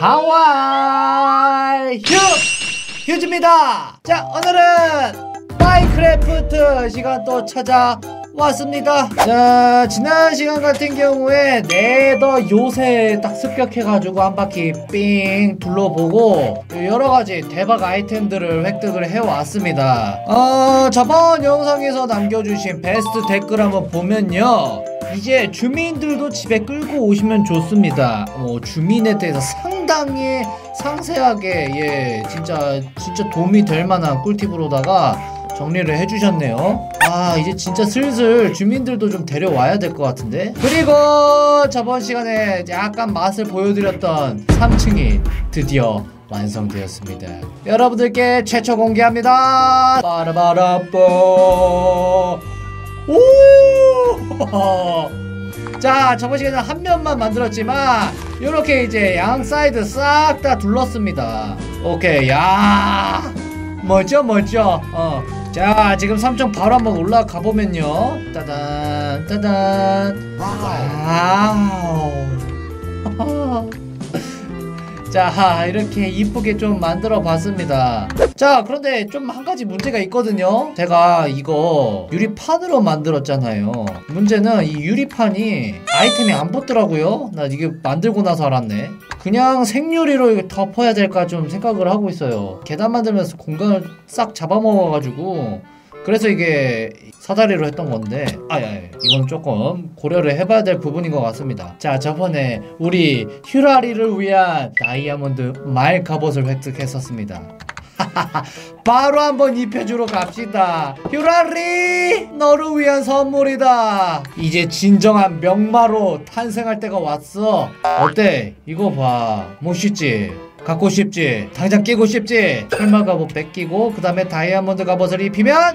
하와이 휴즈입니다. 자, 오늘은 마인크래프트 시간 또 찾아왔습니다. 자, 지난 시간 같은 경우에 네더 요새 딱 습격해가지고 한 바퀴 삥 둘러보고 여러가지 대박 아이템들을 획득을 해왔습니다. 저번 영상에서 남겨주신 베스트 댓글 한번 보면요, 이제 주민들도 집에 끌고 오시면 좋습니다. 주민에 대해서 상당히 상세하게 진짜 도움이 될 만한 꿀팁으로다가 정리를 해주셨네요. 이제 진짜 슬슬 주민들도 좀 데려와야 될 것 같은데. 그리고 저번 시간에 약간 맛을 보여드렸던 3층이 드디어 완성되었습니다. 여러분들께 최초 공개합니다. 빠라바라뽀. 오! 자, 저번 시간에는 한 면만 만들었지만 이렇게 이제 양 사이드 싹 다 둘렀습니다. 오케이. 야, 멋져. 자, 지금 3층 바로 한번 올라가 보면요, 따단 따단. 와우. 자, 이렇게 이쁘게 좀 만들어 봤습니다. 자, 그런데 좀 한 가지 문제가 있거든요. 제가 이거 유리판으로 만들었잖아요. 문제는 이 유리판이 아이템이 안 붙더라고요. 나 이게 만들고 나서 알았네. 그냥 생유리로 이거 덮어야 될까 좀 생각을 하고 있어요. 계단 만들면서 공간을 싹 잡아먹어가지고, 그래서 이게 사다리로 했던 건데, 이건 조금 고려를 해봐야 될 부분인 것 같습니다. 자, 저번에 우리 휴라리를 위한 다이아몬드 말 갑옷을 획득했었습니다. 바로 한번 입혀주러 갑시다. 휴라리, 너를 위한 선물이다. 이제 진정한 명마로 탄생할 때가 왔어. 어때? 이거 봐. 멋있지? 갖고 싶지? 당장 끼고 싶지? 철마 갑옷 뺏기고 그 다음에 다이아몬드 갑옷을 입히면,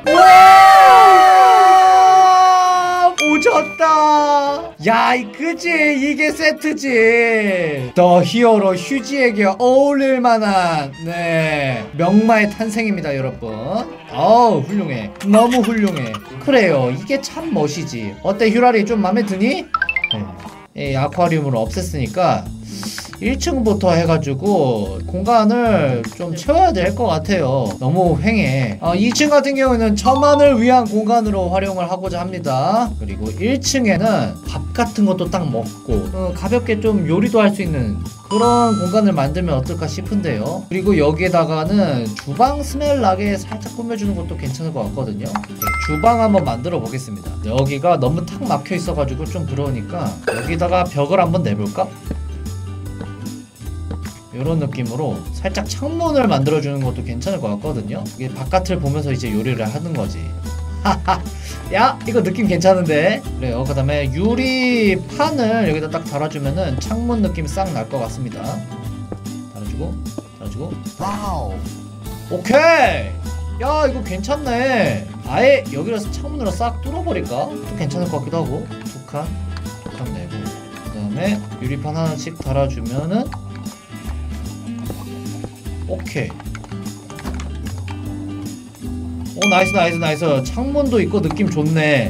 우와! 오졌다. 야, 그치? 이게 세트지. 더 히어로 휴지에게 어울릴 만한 명마의 탄생입니다, 여러분. 훌륭해. 너무 훌륭해. 그래요, 이게 참 멋이지. 어때, 휴라리? 좀 맘에 드니? 아쿠아리움으로 없앴으니까 1층부터 해가지고 공간을 좀 채워야 될 것 같아요. 너무 횡해. 2층 같은 경우에는 저만을 위한 공간으로 활용을 하고자 합니다. 그리고 1층에는 밥 같은 것도 딱 먹고 가볍게 좀 요리도 할 수 있는 그런 공간을 만들면 어떨까 싶은데요. 그리고 여기에다가는 주방 스멜 나게 살짝 꾸며주는 것도 괜찮을 것 같거든요. 주방 한번 만들어 보겠습니다. 여기가 너무 탁 막혀 있어가지고 좀 그러니까 여기다가 벽을 한번 내볼까? 이런 느낌으로 살짝 창문을 만들어주는 것도 괜찮을 것 같거든요. 이게 바깥을 보면서 이제 요리를 하는 거지. 야, 이거 느낌 괜찮은데? 그래요. 그 다음에 유리판을 여기다 딱 달아주면은 창문 느낌이 싹 날 것 같습니다. 달아주고 와우, 오케이. 야, 이거 괜찮네. 아예 여기를 창문으로 싹 뚫어버릴까? 또 괜찮을 것 같기도 하고. 두 칸 내고 그 다음에 유리판 하나씩 달아주면은 오케이. 나이스. 창문도 있고 느낌 좋네.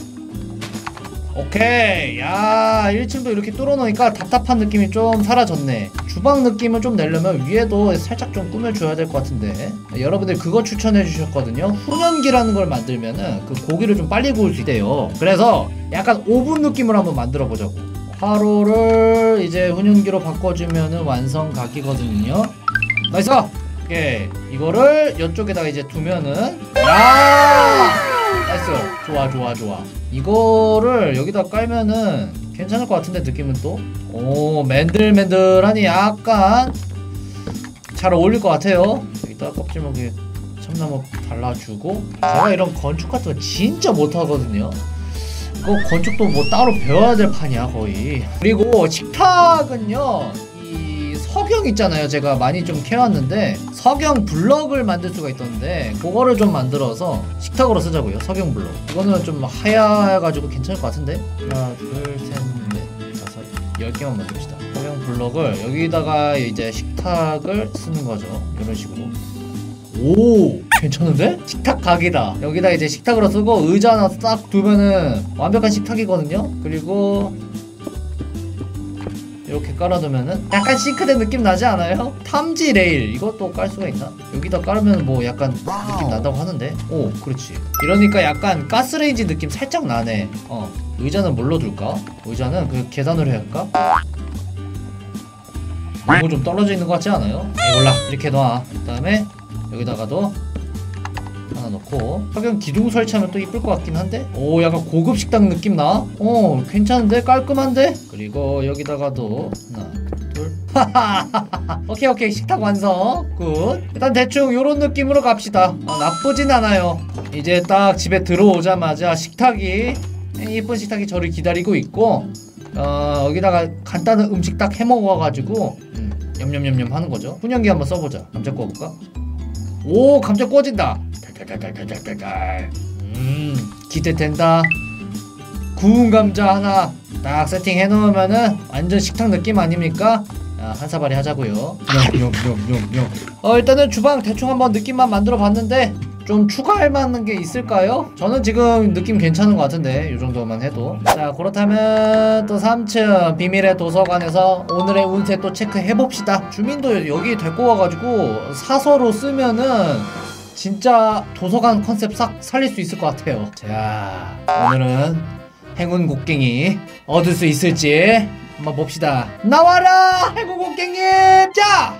오케이. 야, 1층도 이렇게 뚫어놓으니까 답답한 느낌이 좀 사라졌네. 주방 느낌을 좀 내려면 위에도 살짝 좀 꾸며줘야 될 것 같은데. 여러분들 그거 추천해 주셨거든요. 훈연기라는 걸 만들면은 그 고기를 좀 빨리 구울 수 있대요. 그래서 약간 오븐 느낌으로 한번 만들어 보자고. 화로를 이제 훈연기로 바꿔주면은 완성 각이거든요. 나이스! 오케이. 이거를 이쪽에다가 이제 두면은, 야! 나이스. 좋아. 이거를 여기다 깔면은 괜찮을 것 같은데, 느낌은 또? 맨들맨들하니 약간 잘 어울릴 것 같아요. 여기다 껍질먹이 참나무 달라주고. 제가 이런 건축 같은 거 진짜 못하거든요. 이거 건축도 뭐 따로 배워야 될 판이야, 거의. 그리고 식탁은요, 석영 있잖아요. 제가 많이 좀 캐왔는데 석영 블럭을 만들 수가 있던데 그거를 좀 만들어서 식탁으로 쓰자고요. 석영 블럭. 이거는 좀 하얘가지고 괜찮을 것 같은데. 하나, 둘, 셋, 넷, 다섯, 10개만 만듭시다. 석영 블럭을 여기다가 이제 식탁을 쓰는 거죠. 이런 식으로. 오, 괜찮은데? 식탁 각이다. 여기다 이제 식탁으로 쓰고 의자 하나 싹 두면은 완벽한 식탁이거든요. 그리고 이렇게 깔아두면은 약간 싱크대 느낌 나지 않아요? 탐지 레일 이것도 깔 수가 있나? 여기다 깔으면 뭐 약간 느낌 난다고 하는데. 오 그렇지. 이러니까 약간 가스레인지 느낌 살짝 나네. 의자는 뭘로 둘까? 의자는 그 계단으로 해야 할까? 이거 좀 떨어져 있는 것 같지 않아요? 몰라. 이렇게 놔. 그 다음에 여기다가도 하나 넣고 석영 기둥 설치하면 또 이쁠 것 같긴 한데. 오 약간 고급 식당 느낌 나? 괜찮은데? 깔끔한데? 그리고 여기다가도 하나 둘 오케이 식탁 완성. 굿. 일단 대충 요런 느낌으로 갑시다. 나쁘진 않아요. 이제 딱 집에 들어오자마자 식탁이 예쁜 식탁이 저를 기다리고 있고 여기다가 간단한 음식 딱 해먹어가지고 냠냠냠냠 하는 거죠. 훈연기 한번 써보자. 감자 구워볼까? 오 감자 구워진다. 달달달달달달달. 기대된다. 구운 감자 하나 딱 세팅해 놓으면은 완전 식탁 느낌 아닙니까? 한 사발이 하자고요. 일단은 주방 대충 한번 느낌만 만들어 봤는데 좀 추가할 만한 게 있을까요? 저는 지금 느낌 괜찮은 것 같은데 이 정도만 해도. 자 그렇다면 또 3층 비밀의 도서관에서 오늘의 운세 또 체크해봅시다. 주민도 여기 데리고 와가지고 사서로 쓰면은 진짜 도서관 컨셉 싹 살릴 수 있을 것 같아요. 자 오늘은 행운 곡괭이 얻을 수 있을지 한번 봅시다. 나와라 행운 곡괭이. 자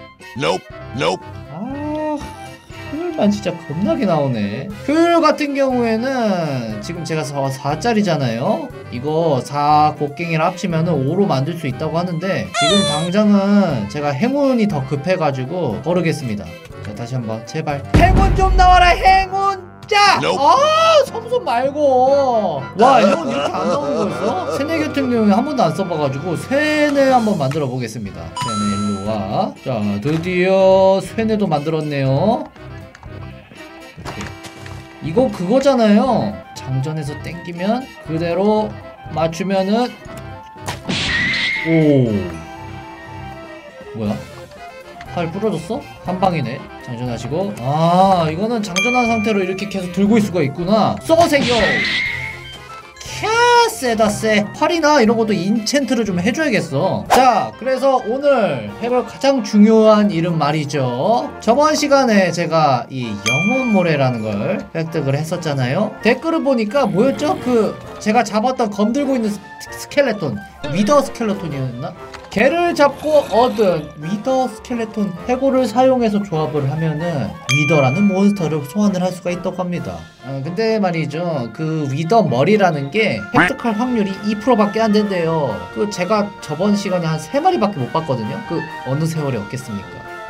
효율만 진짜 겁나게 나오네. 효율 같은 경우에는 지금 제가 4짜리잖아요 이거 4 곡괭이를 합치면 5로 만들 수 있다고 하는데 지금 당장은 제가 행운이 더 급해가지고 거르겠습니다. 자 다시 한번 제발 행운 좀 나와라. 행운. 자! 섬손 말고. 와 행운 이렇게 안 나오는 거였어? 세네 같은 경우에 한 번도 안 써봐가지고 쇠네 한번 만들어 보겠습니다. 쇠네 일로와. 자 드디어 쇠네도 만들었네요. 이거 그거잖아요. 장전해서 땡기면 그대로 맞추면은 오 뭐야? 팔 부러졌어? 한 방이네. 장전하시고. 이거는 장전한 상태로 이렇게 계속 들고 있을 수가 있구나. 쏘세요. 캬 세다 세. 팔이나 이런 것도 인챈트를 좀 해줘야겠어. 자 그래서 오늘 해볼 가장 중요한 일은 말이죠. 저번 시간에 제가 이 영혼모래라는 걸 획득을 했었잖아요. 댓글을 보니까 뭐였죠? 제가 잡았던 검 들고 있는 스켈레톤 위더 스켈레톤이었나? 걔를 잡고 얻은 위더 스켈레톤 해골을 사용해서 조합을 하면은 위더라는 몬스터를 소환을 할 수가 있다고 합니다. 근데 말이죠 그 위더 머리라는 게 획득할 확률이 2%밖에 안 된대요. 제가 저번 시간에 한 3마리밖에 못 봤거든요. 어느 세월에 얻겠습니까?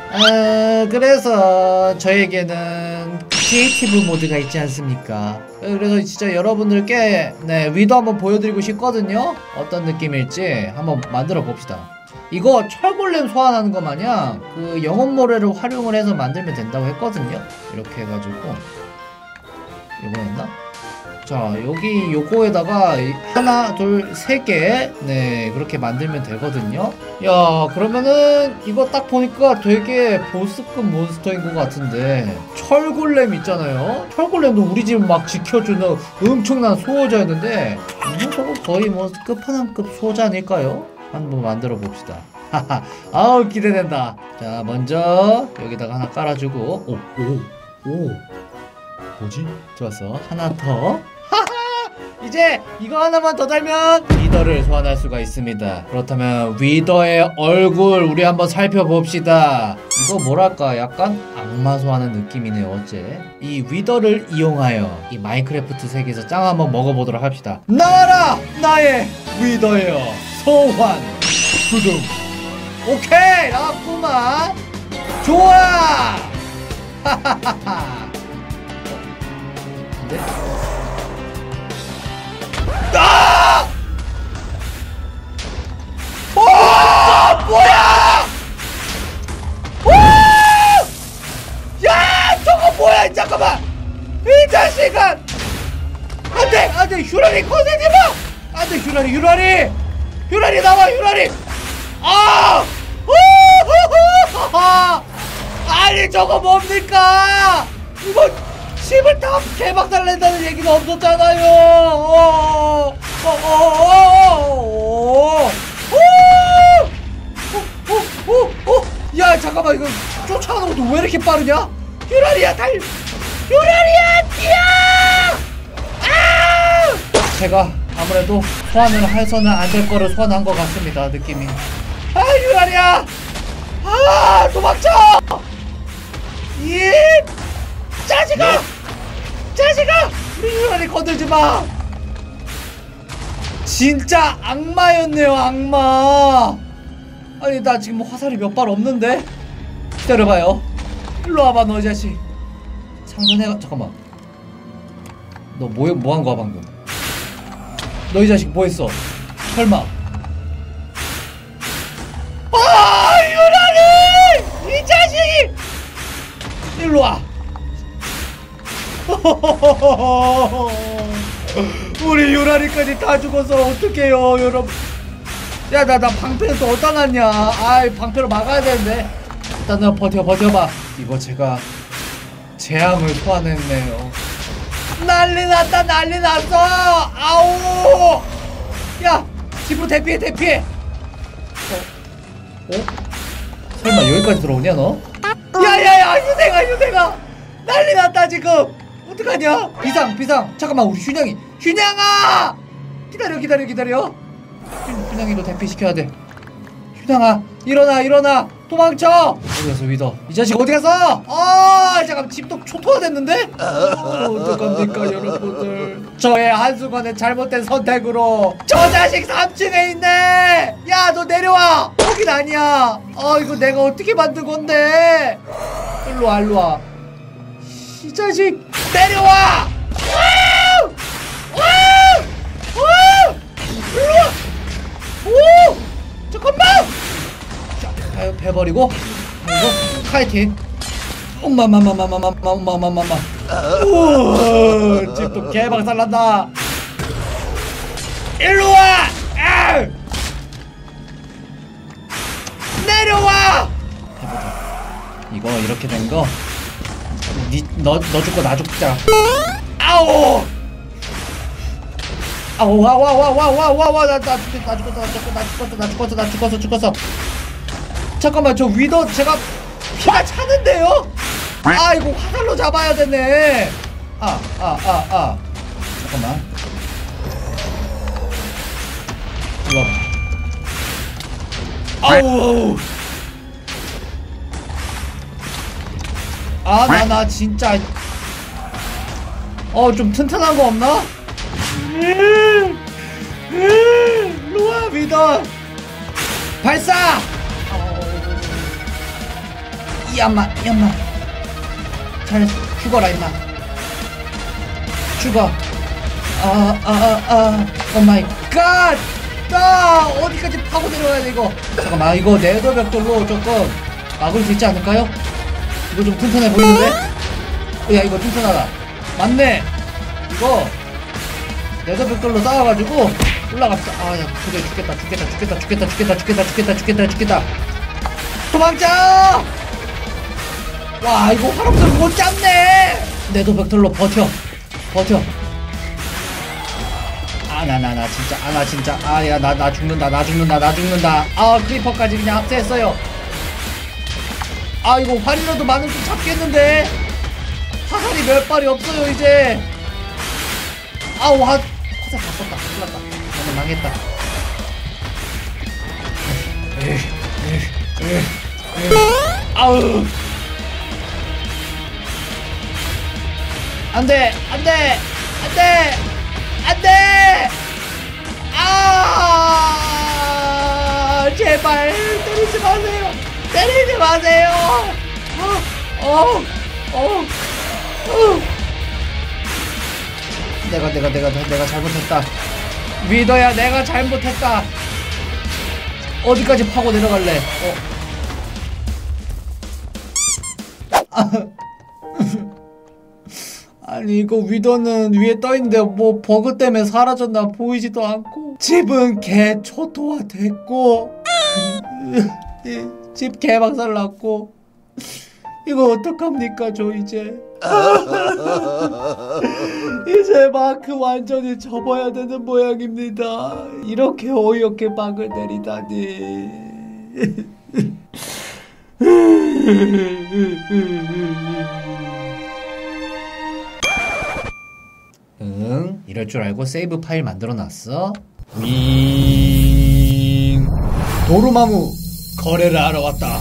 그래서 저에게는 크리에이티브 모드가 있지 않습니까? 그래서 진짜 여러분들께 위더 한번 보여드리고 싶거든요. 어떤 느낌일지 한번 만들어 봅시다. 이거 철골렘 소환하는 거 마냥 영혼모래를 활용을 해서 만들면 된다고 했거든요. 이렇게 해가지고 이거였나? 자 여기 요거에다가 하나 둘 세 개 그렇게 만들면 되거든요. 야 그러면은 이거 딱 보니까 되게 보스급 몬스터인 것 같은데. 철골렘 있잖아요. 철골렘도 우리 집 막 지켜주는 엄청난 수호자였는데 저거 거의 뭐 끝판왕급 수호자 아닐까요? 한번 만들어 봅시다. 아우 기대된다. 자 먼저 여기다가 하나 깔아주고. 오 뭐지? 좋았어. 하나 더. 이제 이거 하나만 더 달면 위더를 소환할 수가 있습니다. 그렇다면 위더의 얼굴 우리 한번 살펴봅시다. 이거 뭐랄까 약간 악마 소환하는 느낌이네요. 어째 이 위더를 이용하여 이 마인크래프트 세계에서 짱 한번 먹어보도록 합시다. 나와라 나의 위더여 소환 구둥. 오케이 나왔구만. 좋아. 근데 뭐야? 야 저거 뭐야? 잠깐만 이 자식아. 안돼 휴라리 꺼내지 마. 안돼 휴라리 나와. 휴라리. 아니 저거 뭡니까? 이거 집을 다 개박살 낸다는 얘기가 없었잖아요. 잠깐만 이거 쫓아가는 것도 왜 이렇게 빠르냐? 유라리야 달 유라리야 뛰어! 아! 제가 아무래도 소환을 해서는 안 될 거를 소환한 것 같습니다. 느낌이. 아 유라리야! 아 도망쳐! 이 자식아! 자식아! 우리 유라리 건들지 마! 진짜 악마였네요 악마. 아니 나 지금 화살이 몇 발 없는데? 기다려봐요. 일로 와봐 너 이 자식. 상전해가 잠깐만. 너 뭐 한 거야 방금? 너 이 자식 뭐 했어? 설마? 아 유라리! 이 자식이! 일로 와. 우리 유라리까지 다 죽어서 어떡해요 여러분. 야 나 방패는 또 어디다 놨냐. 아이 방패로 막아야 되는데. 일단 너 버텨봐. 이거 제가 재앙을 소환했네요. 난리 났다 난리 났어. 아우 야 집으로 대피해. 설마 여기까지 들어오냐 너? 야야야 유생아 난리 났다 지금. 어떡하냐. 비상 잠깐만 우리 휴냥아 기다려. 휴냥이도 대피시켜야 돼. 휴냥아 일어나 도망쳐. 어디갔어 위더. 이 자식 어디갔어? 잠깐 집도 초토화됐는데? 어떡합니까 여러분들. 저의 한순간의 잘못된 선택으로 저 자식 3층에 있네. 야 너 내려와. 거긴 아니야. 이거 내가 어떻게 만든 건데. 일로와 이 자식 내려와. 일로와. 오 잠깐만. 배버리고 그리고 카이팅. 엄마마마마마마마마마마. 오 집도 개박살난다. 일로와. 내려와. 해보자. 이거 이렇게 된 거 너 죽고 나 죽자. 아우 와 나 죽었어. 잠깐만 저 위더 제가 피가 차는데요? 이거 화살로 잡아야 되네. 잠깐만 이리 와봐. 아우 나 진짜 좀 튼튼한 거 없나? 일로와 위더 발사. 이 엄마 잘 죽어라 임마. 죽어. 오 마이 갓. 나 어디까지 파고 내려가야 돼 이거. 잠깐만 이거 네더 벽돌로 조금 막을 수 있지 않을까요? 이거 좀 튼튼해 보이는데? 야 이거 튼튼하다. 맞네. 이거 네더 벽돌로 쌓아가지고 올라갑시다. 야 그래 죽겠다. 도망쳐. 와 이거 활없을 못 잡네. 네더 벽돌로 버텨. 나 진짜 야 나 죽는다. 크리퍼까지 그냥 합체했어요. 이거 활이라도 많은 좀 잡겠는데. 화살이 몇 발이 없어요 이제. 화살 다 썼다. 큰일났다. 나는 망했다. 아우 안돼. 제발 때리지 마세요. 내가 잘못했다. 위더야 내가 잘못했다. 어디까지 파고 내려갈래? 아니 이거 위더는 위에 떠있는데 뭐 버그 때문에 사라졌나 보이지도 않고 집은 개 초토화 됐고 집 개박살났고 이거 어떡합니까 저 이제. 이제 마크 완전히 접어야 되는 모양입니다. 이렇게 어이없게 막을 내리다니. 응, 이럴 줄 알고 세이브 파일 만들어놨어. 윙. 도루마무 거래를 하러 왔다.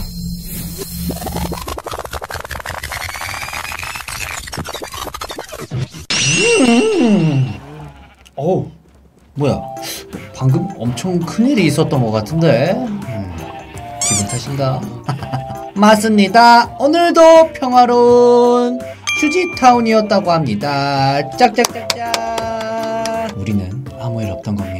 어우, 뭐야, 방금 엄청 큰일이 있었던 것 같은데. 기분 탓인가? 맞습니다. 오늘도 평화로운 휴지타운이었다고 합니다. 짝짝짝짝. 우리는 아무 일 없던 겁니다.